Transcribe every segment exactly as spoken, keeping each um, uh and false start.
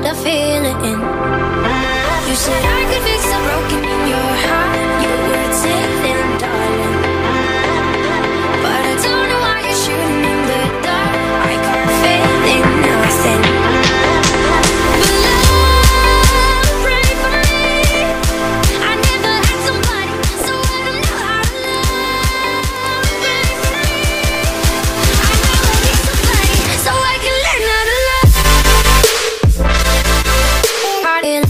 the feeling. You said I could fix the broken in your heart. You were telling, darling, but I don't know why you're shooting in the dark. I can't feel in nothing. But love, pray for me. I never had somebody, so I don't know how to love. Pray for me. I know I need somebody, so I can learn how to love. Party.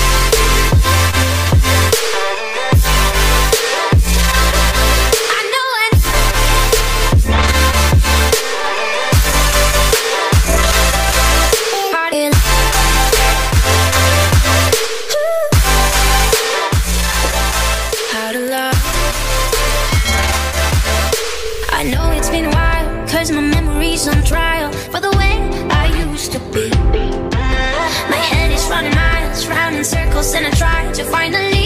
I know it's been a while, cause my memory's on trial for the way I used to be. My head is running miles, round in circles, and I try to finally